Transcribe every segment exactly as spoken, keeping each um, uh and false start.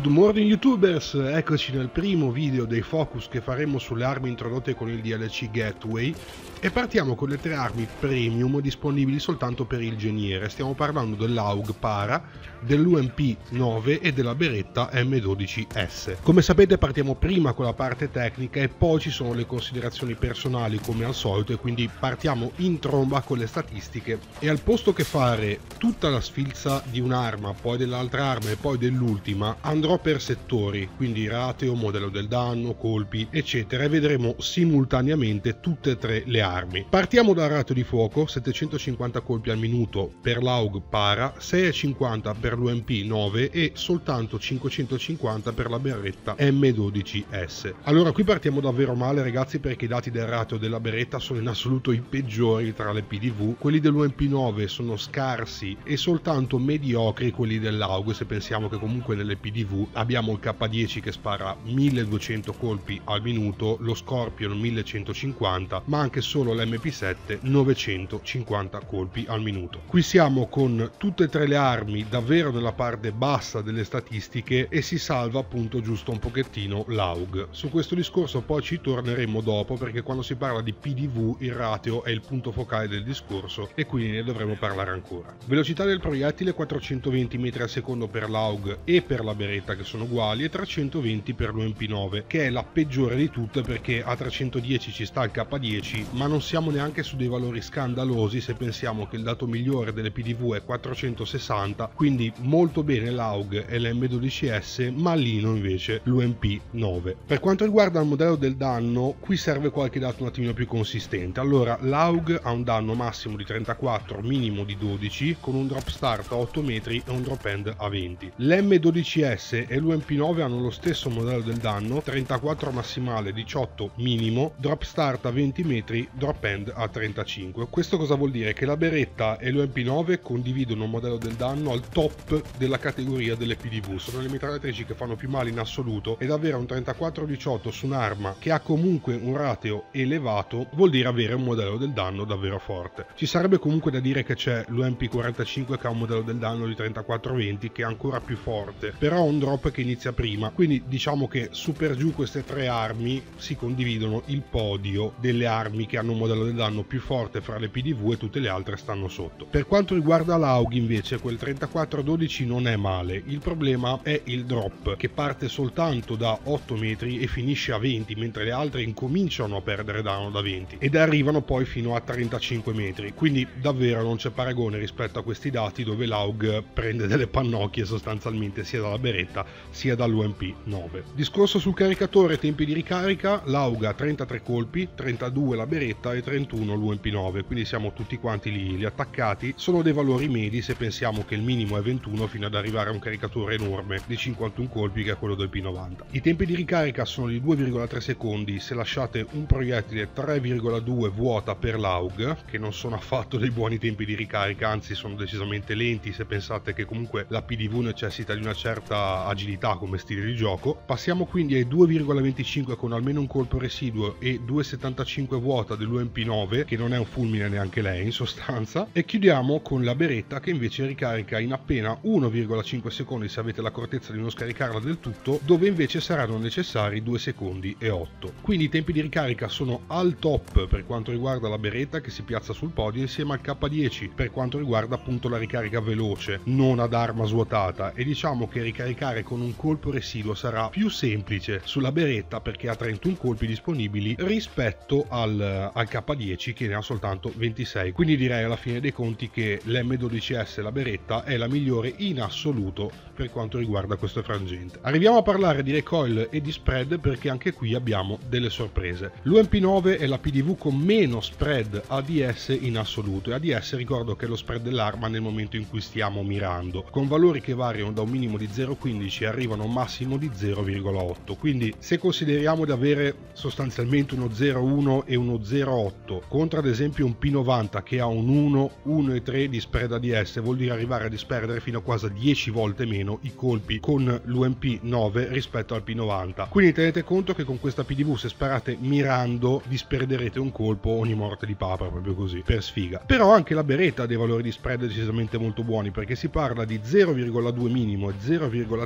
Good morning YouTubers, eccoci nel primo video dei focus che faremo sulle armi introdotte con il D L C Gateway e partiamo con le tre armi premium disponibili soltanto per il geniere. Stiamo parlando dell'A U G Para, dell'U M P nove e della beretta M dodici S. Come sapete partiamo prima con la parte tecnica e poi ci sono le considerazioni personali come al solito, e quindi partiamo in tromba con le statistiche e al posto che fare tutta la sfilza di un'arma, poi dell'altra arma e poi dell'ultima, andrò per settori, quindi rateo, modello del danno, colpi eccetera, e vedremo simultaneamente tutte e tre le armi. Partiamo dal rateo di fuoco, settecentocinquanta colpi al minuto per l'A U G Para, sei virgola cinquanta per l'U M P nove e soltanto cinquecentocinquanta per la beretta M dodici S. Allora qui partiamo davvero male ragazzi, perché i dati del rateo della beretta sono in assoluto i peggiori tra le P D V, quelli dell'U M P nove sono scarsi e soltanto mediocri quelli dell'A U G, se pensiamo che comunque nelle P D V abbiamo il K dieci che spara milleduecento colpi al minuto, lo Scorpion millecentocinquanta, ma anche solo l'M P sette novecentocinquanta colpi al minuto. Qui siamo con tutte e tre le armi davvero nella parte bassa delle statistiche e si salva appunto giusto un pochettino l'A U G. Su questo discorso poi ci torneremo dopo, perché quando si parla di P D V il rateo è il punto focale del discorso e quindi ne dovremo parlare ancora. Velocità del proiettile quattrocentoventi metri al secondo per l'A U G e per la beretta che sono uguali, e trecentoventi per l'U M P nove che è la peggiore di tutte, perché a trecentodieci ci sta il K dieci, ma non siamo neanche su dei valori scandalosi se pensiamo che il dato migliore delle P D V è quattrocentosessanta, quindi molto bene l'A U G e l'M dodici S, malino invece l'U M P nove. Per quanto riguarda il modello del danno, qui serve qualche dato un attimino più consistente. Allora l'A U G ha un danno massimo di trentaquattro, minimo di dodici, con un drop start a otto metri e un drop end a venti. L'M dodici S e l'U M P nove hanno lo stesso modello del danno, trentaquattro massimale, diciotto minimo, drop start a venti metri, drop end a trentacinque. Questo cosa vuol dire? Che la beretta e l'U M P nove condividono un modello del danno al top della categoria delle P D V, sono le mitragliatrici che fanno più male in assoluto, ed avere un trentaquattro diciotto su un'arma che ha comunque un rateo elevato vuol dire avere un modello del danno davvero forte. Ci sarebbe comunque da dire che c'è l'U M P quarantacinque che ha un modello del danno di trentaquattro venti che è ancora più forte, però ha un drop che inizia prima, quindi diciamo che su per giù queste tre armi si condividono il podio delle armi che hanno un modello del danno più forte fra le P D V e tutte le altre stanno sotto. Per quanto riguarda l'A U G invece quel trentaquattro dodici non è male, il problema è il drop che parte soltanto da otto metri e finisce a venti, mentre le altre incominciano a perdere danno da venti ed arrivano poi fino a trentacinque metri, quindi davvero non c'è paragone rispetto a questi dati, dove l'A U G prende delle pannocchie sostanzialmente sia dalla beretta sia dall'U M P nove. Discorso sul caricatore e tempi di ricarica, l'A U G ha trentatré colpi, trentadue la beretta e trentuno l'U M P nove, quindi siamo tutti quanti lì, gli attaccati sono dei valori medi se pensiamo che il minimo è ventuno fino ad arrivare a un caricatore enorme di cinquantuno colpi che è quello del P novanta. I tempi di ricarica sono di due virgola tre secondi se lasciate un proiettile, tre virgola due vuota per l'A U G, che non sono affatto dei buoni tempi di ricarica, anzi sono decisamente lenti se pensate che comunque la P D V necessita di una certa agilità come stile di gioco. Passiamo quindi ai due virgola venticinque con almeno un colpo residuo e due virgola settantacinque vuota dell'U M P nove, che non è un fulmine neanche lei in sostanza, e chiudiamo con la beretta che invece ricarica in appena uno virgola cinque secondi se avete l'accortezza di non scaricarla del tutto, dove invece saranno necessari due secondi e otto. Quindi i tempi di ricarica sono al top per quanto riguarda la beretta, che si piazza sul podio insieme al K dieci per quanto riguarda appunto la ricarica veloce non ad arma svuotata, e diciamo che ricaricare con un colpo residuo sarà più semplice sulla beretta perché ha trentuno colpi disponibili rispetto al, al K dieci che ne ha soltanto ventisei, quindi direi alla fine dei conti che l'M dodici S e la beretta è la migliore in assoluto per quanto riguarda questo frangente. Arriviamo a parlare di recoil e di spread, perché anche qui abbiamo delle sorprese. L'U M P nove è la P D V con meno spread A D S in assoluto, e A D S ricordo che è lo spread dell'arma nel momento in cui stiamo mirando, con valori che variano da un minimo di zero virgola quindici e arrivano a un massimo di zero virgola otto, quindi se consideriamo di avere sostanzialmente uno zero virgola uno e uno zero virgola otto contro ad esempio un P novanta che ha un uno, uno virgola tre di spread A D S, vuol dire arrivare a disperdere fino a quasi dieci volte meno i colpi con l'U M P nove rispetto al P novanta. Quindi tenete conto che con questa P D V se sparate mirando disperderete un colpo ogni morte di papera, proprio così, per sfiga. Però anche la beretta ha dei valori di spread decisamente molto buoni, perché si parla di zero virgola due minimo e zero virgola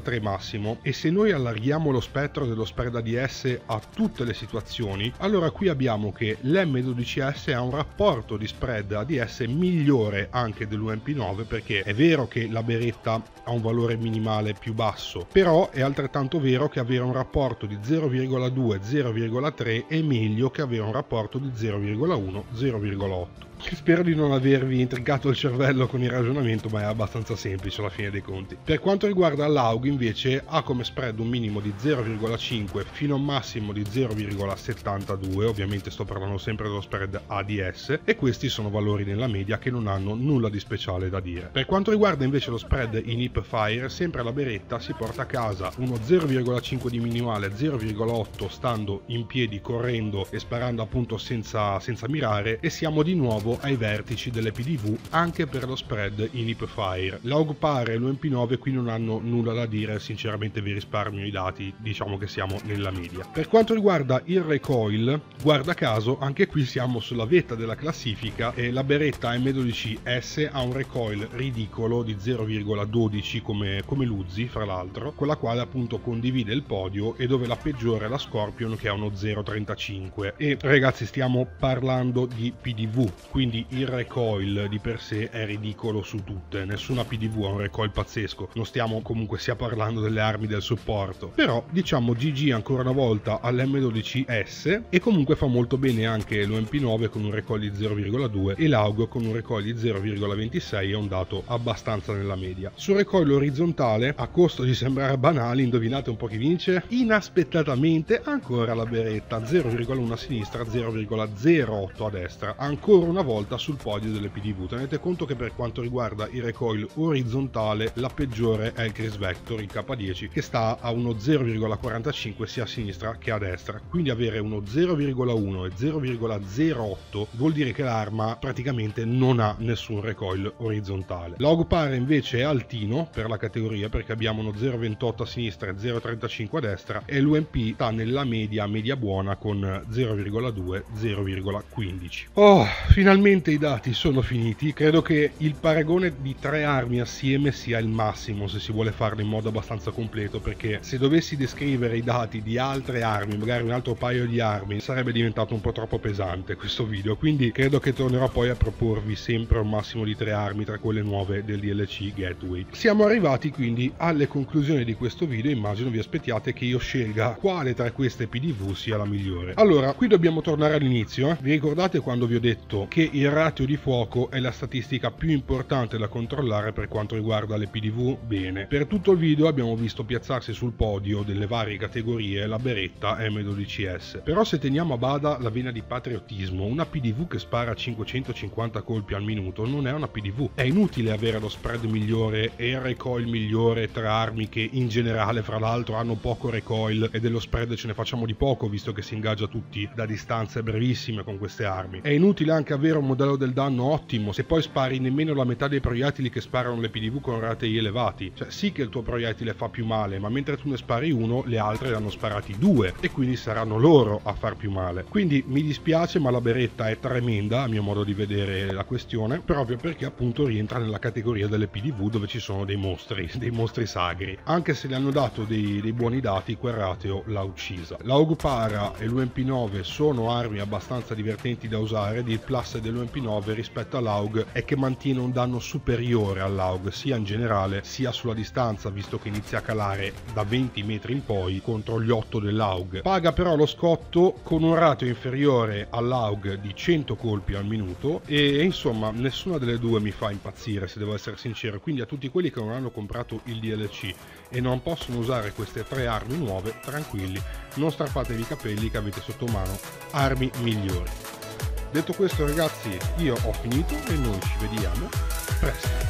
tre massimo, e se noi allarghiamo lo spettro dello spread A D S a tutte le situazioni, allora qui abbiamo che l'M dodici S ha un rapporto di spread A D S migliore anche dell'U M P nove, perché è vero che la beretta ha un valore minimale più basso, però è altrettanto vero che avere un rapporto di zero virgola due zero virgola tre è meglio che avere un rapporto di zero virgola uno zero virgola otto. Spero di non avervi intricato il cervello con il ragionamento, ma è abbastanza semplice alla fine dei conti. Per quanto riguarda l'A U G invece ha come spread un minimo di zero virgola cinque fino a un massimo di zero virgola settantadue, ovviamente sto parlando sempre dello spread A D S, e questi sono valori nella media che non hanno nulla di speciale da dire. Per quanto riguarda invece lo spread in hip fire, sempre la beretta si porta a casa uno zero virgola cinque di minimale, zero virgola otto stando in piedi, correndo e sparando appunto senza, senza mirare, e siamo di nuovo ai vertici delle P D V anche per lo spread in hip fire. L'A U G Par e l'U M P nove qui non hanno nulla da dire, sinceramente vi risparmio i dati, diciamo che siamo nella media. Per quanto riguarda il recoil, guarda caso anche qui siamo sulla vetta della classifica, e la beretta M dodici S ha un recoil ridicolo di zero virgola dodici come, come l'Uzi, fra l'altro, con la quale appunto condivide il podio, e dove la peggiore è la Scorpion che ha uno zero virgola trentacinque. E ragazzi, stiamo parlando di P D V, quindi il recoil di per sé è ridicolo su tutte, nessuna P D V ha un recoil pazzesco, non stiamo comunque sia parlando delle armi del supporto, però diciamo G G ancora una volta all'M dodici S, e comunque fa molto bene anche l'U M P nove con un recoil di zero virgola due e l'A U G con un recoil di zero virgola ventisei, è un dato abbastanza nella media. Sul recoil orizzontale, a costo di sembrare banali, indovinate un po' chi vince? Inaspettatamente ancora la beretta, zero virgola uno a sinistra, zero virgola zero otto a destra, ancora una volta sul podio delle P D V. Tenete conto che per quanto riguarda il recoil orizzontale la peggiore è il Chris Vector, il K dieci, che sta a uno zero virgola quarantacinque sia a sinistra che a destra, quindi avere uno zero virgola uno e zero virgola zero otto vuol dire che l'arma praticamente non ha nessun recoil orizzontale. L'A U G Par invece è altino per la categoria, perché abbiamo uno zero virgola ventotto a sinistra e zero virgola trentacinque a destra, e l'U M P sta nella media media buona con zero virgola due zero virgola quindici. Oh, finalmente i dati sono finiti. Credo che il paragone di tre armi assieme sia il massimo se si vuole farlo in modo abbastanza completo, perché se dovessi descrivere i dati di altre armi, magari un altro paio di armi, sarebbe diventato un po' troppo pesante questo video, quindi credo che tornerò poi a proporvi sempre un massimo di tre armi tra quelle nuove del D L C Gateway. Siamo arrivati quindi alle conclusioni di questo video, immagino vi aspettiate che io scelga quale tra queste P D V sia la migliore. Allora, qui dobbiamo tornare all'inizio, eh? Vi ricordate quando vi ho detto che il ratio di fuoco è la statistica più importante da controllare per quanto riguarda le P D V? Bene, per tutto il video abbiamo visto piazzarsi sul podio delle varie categorie la beretta M dodici S, però se teniamo a bada la vena di patriottismo, una P D V che spara cinquecentocinquanta colpi al minuto non è una P D V. È inutile avere lo spread migliore e il recoil migliore tra armi che in generale fra l'altro hanno poco recoil, e dello spread ce ne facciamo di poco visto che si ingaggia tutti da distanze brevissime con queste armi. È inutile anche avere un modello del danno ottimo se poi spari nemmeno la metà dei proiettili che sparano le P D V con ratei elevati. Cioè sì che il tuo proiettile fa più male, ma mentre tu ne spari uno, le altre ne hanno sparati due, e quindi saranno loro a far più male. Quindi mi dispiace, ma la beretta è tremenda a mio modo di vedere la questione, proprio perché appunto rientra nella categoria delle P D V dove ci sono dei mostri, dei mostri sagri. Anche se le hanno dato dei, dei buoni dati, quel rateo l'ha uccisa. La U G Para e l'U M P nove sono armi abbastanza divertenti da usare. Il plus dell'U M P nove rispetto all'A U G è che mantiene un danno superiore all'A U G, sia in generale sia sulla distanza, visto che inizia a calare da venti metri in poi contro gli otto dell'A U G. Paga però lo scotto con un ratio inferiore all'A U G di cento colpi al minuto, e insomma nessuna delle due mi fa impazzire, se devo essere sincero. Quindi a tutti quelli che non hanno comprato il D L C e non possono usare queste tre armi nuove, tranquilli, non strappatevi i capelli che avete sotto mano armi migliori. Detto questo ragazzi, io ho finito e noi ci vediamo presto.